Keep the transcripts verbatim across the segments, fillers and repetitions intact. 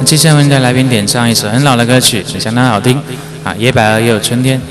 接下来为大家来宾点唱一首很老的歌曲，也相当好听啊，《野百合也有春天》。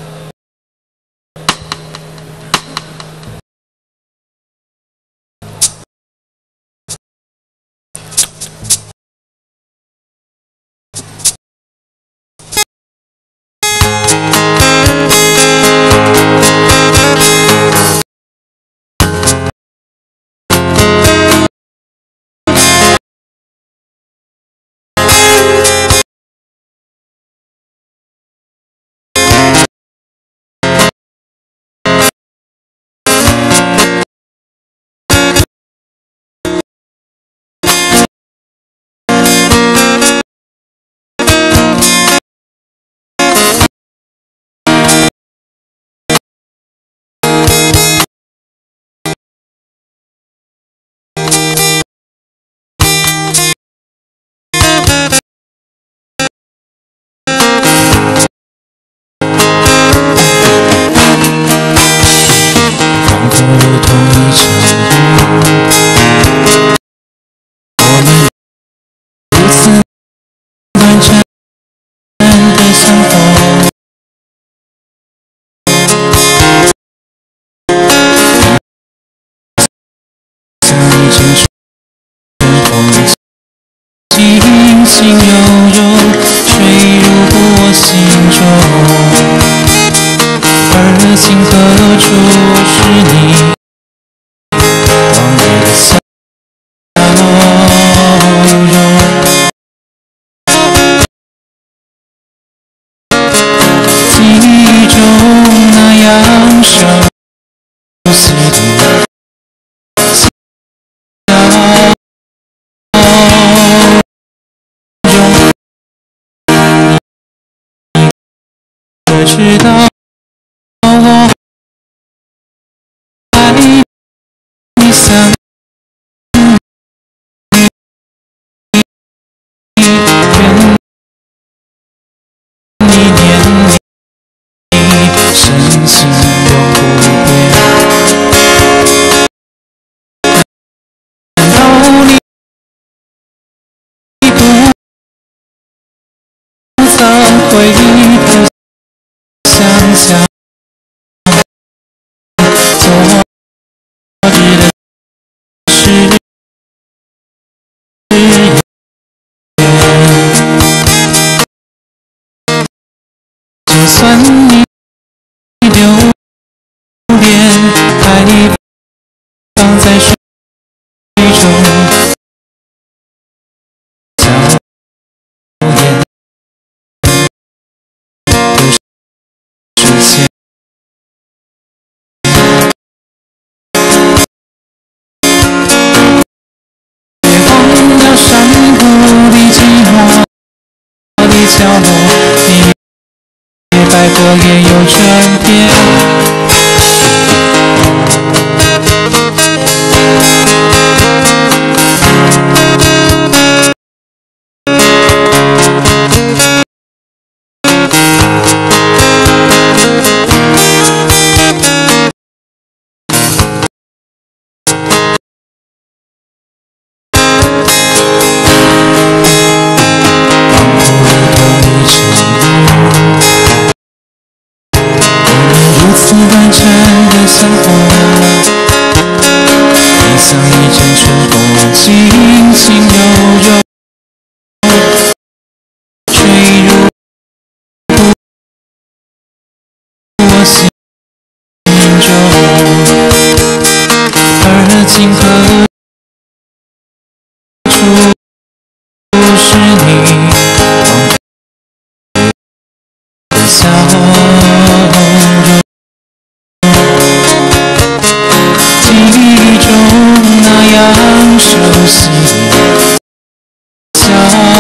轻轻柔柔吹入我心中，而今何处是你往日的笑容？记忆中那样熟悉的知道我爱你，想你，愿你念你，深情永不变。难道你不曾回头想想昨日的誓言，就算你留恋，还放在水中，笑颜角落，你野百合也有春天。短暂的相逢，你像一阵春风，轻轻柔柔吹入我心中，而今何处是你的笑容？记忆中那样熟悉的笑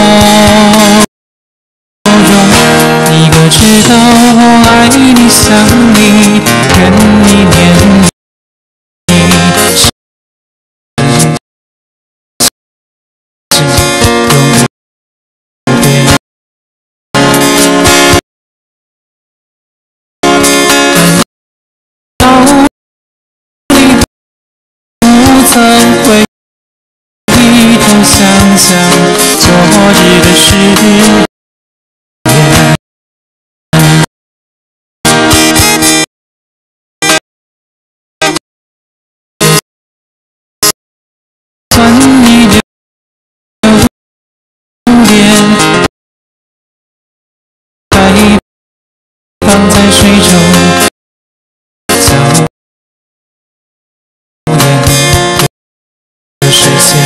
容，你可知道我爱你想你，愿你念你，曾回头想想昨日言。算你留恋，海放在水中，早恋的视线。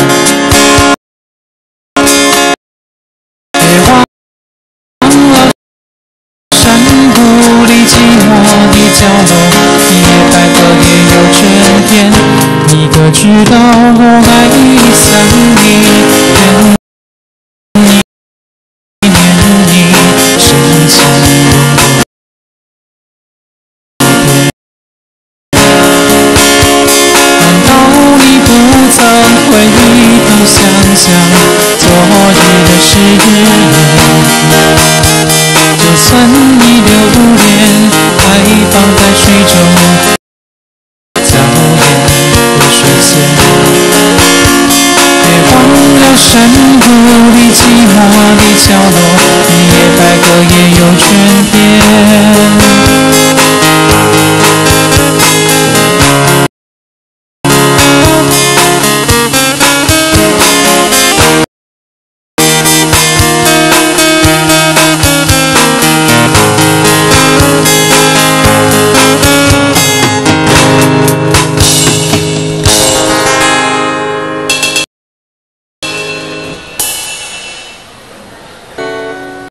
别忘了山谷里寂寞的角落，野百合也有春天。你可知道我爱你？